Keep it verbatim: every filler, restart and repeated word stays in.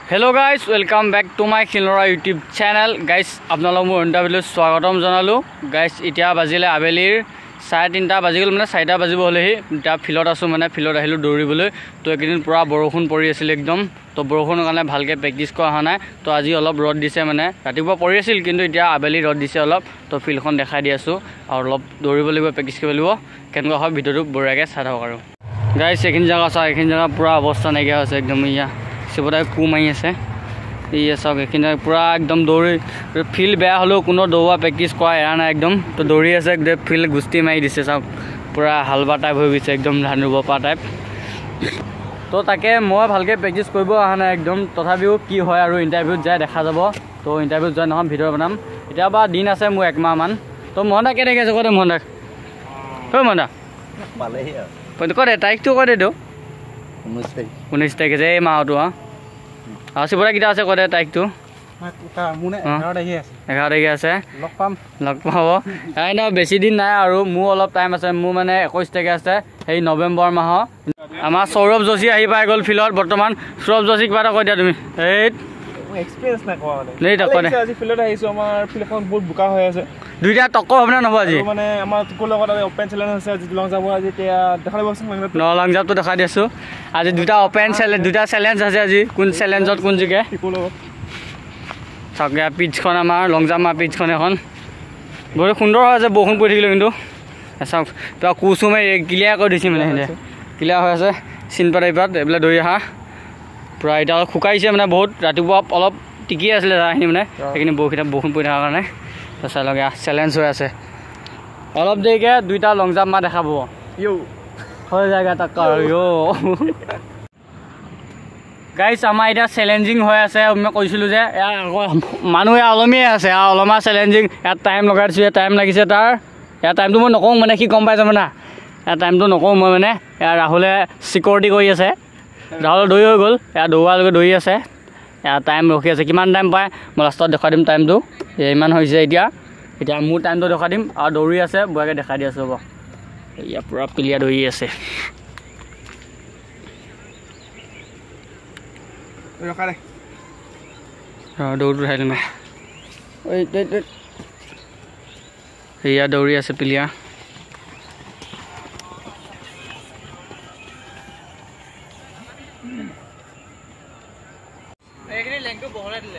Hello guys, welcome back to my Khilnora YouTube channel. Guys, আপোনালোক মোৰ ইন্টাৰভিউলৈ স্বাগতম জনালো. Guys, এতিয়া বাজিলে আবেলিৰ চাৰে তিনিটা বাজি গ'ল মানে চাৰিটা বাজিব হ'লেহি এতিয়া ফিল্ডত আছো মানে ফিল্ডত আহিলো দৌৰিবলৈ তো একদিন পুৰা বৰষুণ পৰি আছিল একদম তো বৰষুণৰ কাৰণে ভালকৈ প্ৰেক্টিছ কৰা হোৱা নাই তো আজি অলপ ৰ'দ দিছে মানে ৰাতিপুৱা পৰি আছিল কিন্তু এতিয়া আবেলি ৰ'দ দিছে অলপ তো ফিল্ডখন দেখাই দি আছো আৰু অলপ দৌৰিব লাগিব প্ৰেক্টিছ কৰিব লাগিব কেনেকুৱা হয় ভিডিঅ'টো বঢ়িয়াকৈ চাই থাকক আৰু গাইছ এইখিনি জেগা চাওক এইখিনি জেগা পুৰা অৱস্থা নাইকিয়া হৈছে একদম ইয়া সিবদাই কু মাৰি আছে এই চাওক এইখিনি পুৰা একদম দৌৰি ফিল্ড বেয়া হ'লেও কোনো দৌৰা প্ৰেক্টিছ কৰা এৰা নাই একদম তো দৌৰি আছে একদম ফিল্ড গুষ্টি মাৰি দিছে চাওক পুৰা হালবা টাইপ হৈ গৈছে একদম ধান ৰুব পৰা টাইপ তো তাকে মই ভালকৈ প্ৰেক্টিছ কৰিব অহা নাই একদম তথাপিও কি হয় আৰু ইণ্টাৰভিউত যায় দেখা যাব তো ইণ্টাৰভিউত যোৱা নহয় ভিডিঅ' বনাম এতিয়া বা দিন আছে মোৰ একমাহমান তো মহন্দা কেনেকৈ আছে কয় মহন্দাক ঐ মহন্দা পালেহি আৰু কয় দে তাৰিখটো কয় দে তো ঊনৈছ তাৰিখ ঊনৈছ তাৰিখে যে এই মাহটো অঁ আৰু চিবৰা কেইটা আছে কয় দে তাৰিখটো এঘাৰ তাৰিখে আছে লগ পাম লগ পাব এই ন বেছি দিন নাই আৰু মোৰ অলপ টাইম আছে মোৰ মানে একৈছ তাৰিখে আছে সেই নৱেম্বৰ মাহৰ আমাৰ সৌৰভ যোশী আহি পাই গ'ল ফিল্ডত বৰ্তমান সৌৰভ যোশী কিবা এটা কৈ দিয়া তুমি এই এক্সপিৰিয়েঞ্চ নাই কোৱা মানে নেই তক দে আজি ফিল্ডত আহিছোঁ আমাৰ ফিল্ডখন বহুত বোকা হৈ আছে দুইটা টক্কৰ হ'ব নে নহ'ব আজি মানে আমাৰ টুকুৰ লগত অপেন চেলেঞ্জ আছে আজি লং জাম্পৰ আজি এতিয়া দেখা দিবচোন ন লং জাম্পটো দেখাই দি আছোঁ আজি দুটা অপেন চেলেঞ্জ দুটা চেলেঞ্জ আছে আজি কোন চেলেঞ্জত কোন জিকে টুকুৰ লগত চাওক ইয়াৰ পিটছখন আমাৰ লং জাম্পৰ পিটছখন এখন বহুত সুন্দৰ হৈ আছে বৰষুণ পৰি থাকিলে কিন্তু চাওক কিবা কোচো মাৰি ক্লিয়াৰ কৰি দিছে মানে সিহঁতে ক্লিয়াৰ হৈ আছে চিনপা টাইপত এইবিলাক দৌৰি অহা পূৰা এতিয়া অলপ শুকাইছে মানে বহুত ৰাতিপুৱা অলপ টিকি আছিলে জেগাখিনি মানে সেইখিনি বৰষুণ বৰষুণ পৰি থকাৰ কাৰণে তো চাই লগে চেলেঞ্জ হৈ আছে অলপ দেৰিকৈ দুইটা লং জাম্প মাৰ দেখাব হৈ যায় তাক গাইছ আমাৰ এতিয়া চেলেঞ্জিং হৈ আছে মই কৈছিলোঁ যে আকৌ মানুহে অলমিয়ে আছে আৰু অলমা চেলেঞ্জিং ইয়াত টাইম লগাই দিছোঁ টাইম লাগিছে তাৰ ইয়াৰ টাইমটো মই নকওঁ মানে সি গম পাই যাব না ইয়াৰ টাইমটো নকওঁ মই মানে ইয়াৰ ৰাহুলে চিকিউৰিটি কৰি আছে ৰাহুল দৌৰি হৈ গ'ল ইয়াৰ দৌৰালৈকে দৌৰি আছে ইয়াৰ টাইম ৰখি আছে কিমান টাইম পায় মই লাষ্টত দেখাই দিম টাইমটো ইমান হৈছে এতিয়া এতিয়া মোৰ টাইমটো দেখাই দিম আৰু দৌৰি আছে বয়াকৈ দেখাই দি আছোঁ হ'ব ইয়াৰ পূৰা প্লেয়াৰ দৌৰি আছে দৌৰটো উঠাই দিম সেয়া দৌৰি আছে প্লেয়াৰ এইখিনি লেংটো বহলাই দিলে